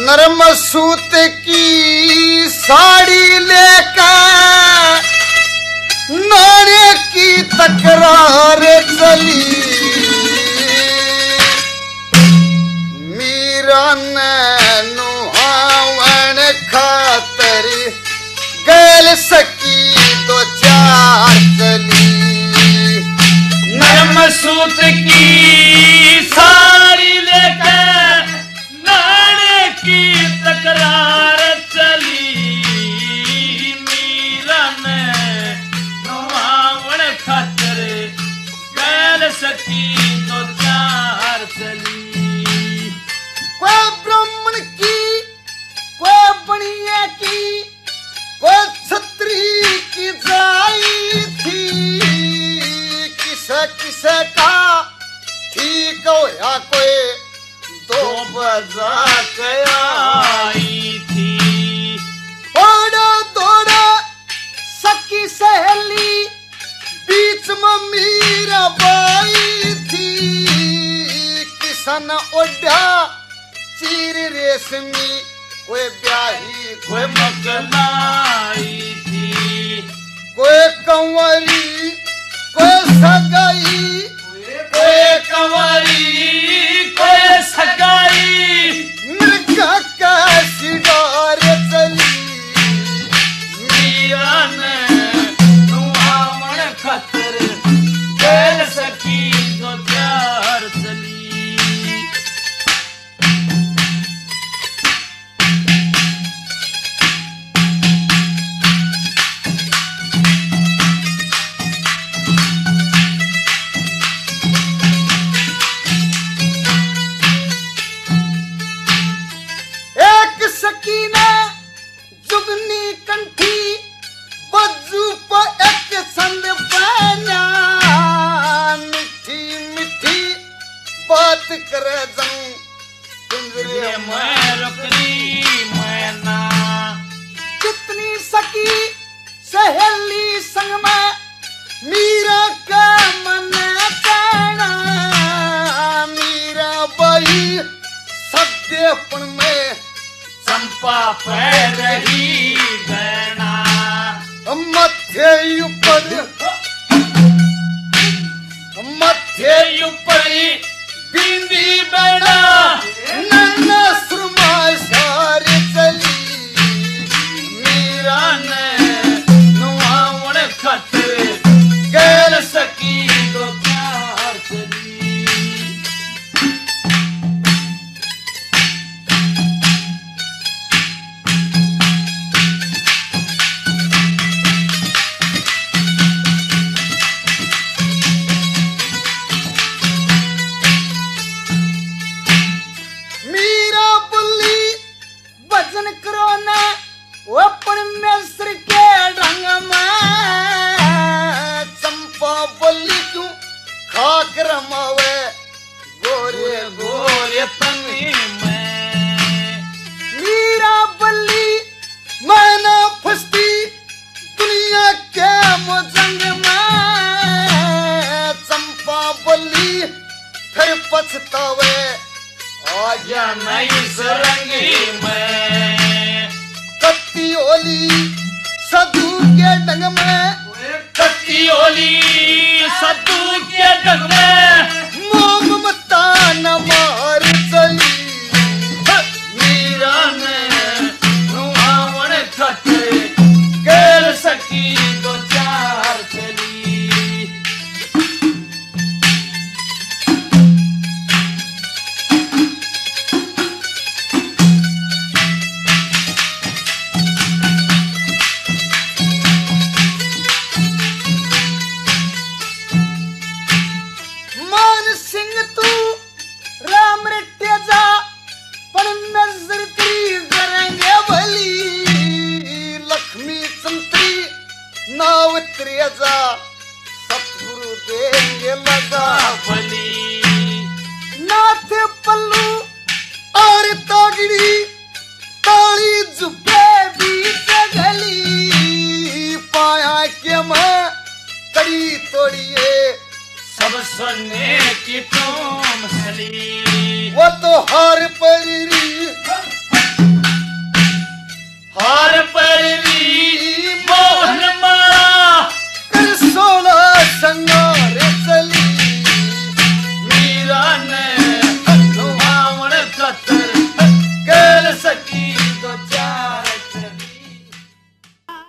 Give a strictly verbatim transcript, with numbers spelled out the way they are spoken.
नरम सूत की साड़ी लेकर नारे की तकरार चली। मीरा ने नुहावन खातर गैल सकी दो चार चली। नरम सूत की साड़ी लेकर नारे की तकरार चली। मीरा ने नुहावन खातर गैल सकी दो चार चली। कोई ब्राह्मण की, कोई बनिया की, कोई छत्री की जाई थी। किसे किसे का ठीक होया कोई दो बजा के आई थी। ओड़ा दौड़ा सकी सहेली बीच में मीरा बाई थी। किसन ओढ़ा चीर रेशमी कोई ब्याही कोई मकलाई थी। कोई कंवरी कोई सगाई कोई कंवरी कोई सगाई। मृगा का शिकार चली। मीरा ने नुहावन खातर गैल सकी दो चार चली। सकीना जुगनी कंठी बज्जू पर एक संद पाना। मीठी मीठी बात करे जाऊं पिंजरे मैं रुकनी मैना। कितनी सकी सहेली संग में मीरा का मन कहना। मीरा बाई सदेपन में चंपा पै रही गहना। मथे ऊपर मथे ऊपर बिंदी बना नन्ना सुरमा सार चली। मीरा ने नुहावन खातर गैल सकी दो चार चली। गोरे गोरे तनी में मीरा बल्ली मैना फस्ती दुनिया के मोजंग में। चंपा बल्ली फिर पछतावे आजा नहीं सरंगी में। कत्ती ओली सदू के डंग में। कत्ती ओली सदू के डंग में। मोम मता न मार चली। मीरा ने नुहावन खातर गैल सकी दो चार चली। मान सिंह तू राम रट्टे जा पर नजर तेरी करेंगे भली। लक्ष्मी संतरी नाव तेरे जा सतगुरु देंगे लगा भली। नाथ पल्लू और तागड़ी ताली जुबे बीच गली। पाया के मैं कड़ी तोड़िए सब सुनने की तुम सली। वो तो हार परी